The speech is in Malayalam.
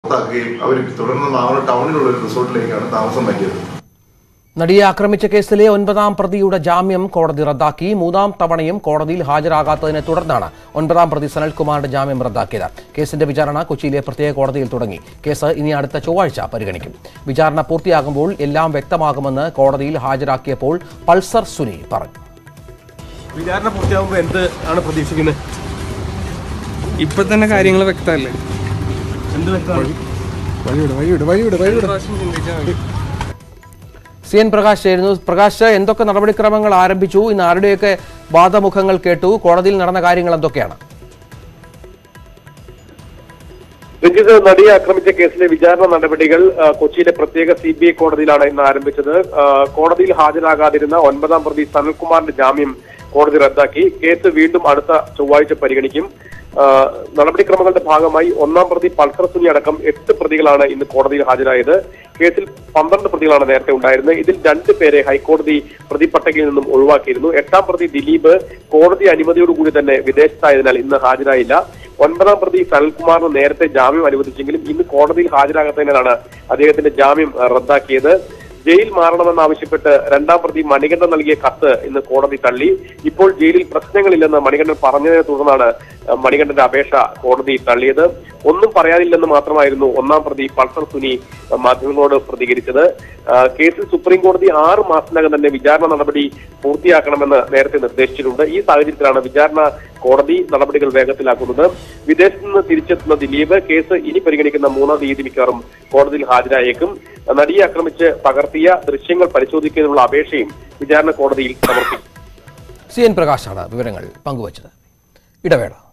അവർ തുടർന്ന് ടൗണിലുള്ള ഒരു റിസോർട്ടിലേക്കാണ് താമസം മാറ്റിയത്. നടിയെ ആക്രമിച്ച കേസിലെ 9ാം പ്രതിയുടെ ജാമ്യം കോടതി റദ്ദാക്കി. 3ാം തവണയും കോടതിയിൽ ഹാജരാകാത്തതിനെ തുടർന്നാണ് 9ാം പ്രതി സനൽകുമാറിന്റെ ജാമ്യം റദ്ദാക്കിയത്. കേസിന്റെ വിചാരണ കൊച്ചിയിലെ പ്രത്യേക കോടതിയിൽ തുടങ്ങി. കേസ് ഇനി അടുത്ത ചൊവ്വാഴ്ച പരിഗണിക്കും. വിചാരണ പൂർത്തിയാകുമ്പോൾ എല്ലാം വ്യക്തമാകുമെന്ന് കോടതിയിൽ ഹാജരാക്കിയപ്പോൾ പൾസർ സുനി പറഞ്ഞു. വിചാരണ പൂർത്തിയാകുമ്പോൾ എന്ത് ആണ് പ്രതീക്ഷിക്കുന്നത്? ഇപ്പൊ തന്നെ കാര്യങ്ങൾ വ്യക്തമല്ലേ? എന്ത് വ്യക്തമാണ്? CN പ്രകാശ് ആയിരുന്നു. പ്രകാശ്, എന്തൊക്കെ നടപടിക്രമങ്ങൾ ആരംഭിച്ചു? ഇന്ന് ആരുടെയൊക്കെ വാദമുഖങ്ങൾ കേട്ടു? കോടതിയിൽ നടന്ന കാര്യങ്ങൾ എന്തൊക്കെയാണ്? രഞ്ജിത്ത്, നടിയെ ആക്രമിച്ച കേസിലെ വിചാരണ നടപടികൾ കൊച്ചിയിലെ പ്രത്യേക CBI കോടതിയിലാണ് ഇന്ന് ആരംഭിച്ചത്. കോടതിയിൽ ഹാജരാകാതിരുന്ന 9ാം പ്രതി സനൽകുമാറിന്റെ ജാമ്യം കോടതി റദ്ദാക്കി. കേസ് വീണ്ടും അടുത്ത ചൊവ്വാഴ്ച പരിഗണിക്കും. നടപടിക്രമങ്ങളുടെ ഭാഗമായി 1ാം പ്രതി പൾസർ സുനി അടക്കം 8 പ്രതികളാണ് ഇന്ന് കോടതിയിൽ ഹാജരായത്. കേസിൽ 12 പ്രതികളാണ് നേരത്തെ ഉണ്ടായിരുന്നത്. ഇതിൽ 2 പേരെ ഹൈക്കോടതി പ്രതിപട്ടികയിൽ നിന്നും ഒഴിവാക്കിയിരുന്നു. 8ാം പ്രതി ദിലീപ് കോടതി അനുമതിയോടുകൂടി തന്നെ വിദേശത്തായതിനാൽ ഇന്ന് ഹാജരായില്ല. 9ാം പ്രതി സനൽകുമാറിന് നേരത്തെ ജാമ്യം അനുവദിച്ചെങ്കിലും ഇന്ന് കോടതിയിൽ ഹാജരാകാത്തതിനാലാണ് അദ്ദേഹത്തിന്റെ ജാമ്യം റദ്ദാക്കിയത്. ജയിൽ മാറണമെന്നാവശ്യപ്പെട്ട് 2ാം പ്രതി മണികണ്ഠൻ നൽകിയ കത്ത് ഇന്ന് കോടതി തള്ളി. ഇപ്പോൾ ജയിലിൽ പ്രശ്നങ്ങളില്ലെന്ന് മണികണ്ഠൻ പറഞ്ഞതിനെ തുടർന്നാണ് മണികണ്ഠന്റെ അപേക്ഷ കോടതി തള്ളിയത്. ഒന്നും പറയാനില്ലെന്ന് മാത്രമായിരുന്നു 1ാം പ്രതി പൾസർ സുനി മാധ്യമങ്ങളോട് പ്രതികരിച്ചത്. കേസിൽ സുപ്രീം കോടതി 6 മാസത്തിനകം തന്നെ വിചാരണ നടപടി പൂർത്തിയാക്കണമെന്ന് നേരത്തെ നിർദ്ദേശിച്ചിട്ടുണ്ട്. ഈ സാഹചര്യത്തിലാണ് വിചാരണ കോടതി നടപടികൾ വേഗത്തിലാക്കുന്നത്. വിദേശത്ത് നിന്ന് തിരിച്ചെത്തുന്ന ദിലീപ് കേസ് ഇനി പരിഗണിക്കുന്ന 3ാം തീയതി മിക്കവാറും കോടതിയിൽ ഹാജരായേക്കും. നടിയെ ആക്രമിച്ച് പകർത്തിയ ദൃശ്യങ്ങൾ പരിശോധിക്കുന്നതിനുള്ള അപേക്ഷയും വിചാരണ കോടതിയിൽ സമർപ്പിക്കും. CN പ്രകാശാണ് വിവരങ്ങൾ പങ്കുവച്ചത്. ഇടവേള.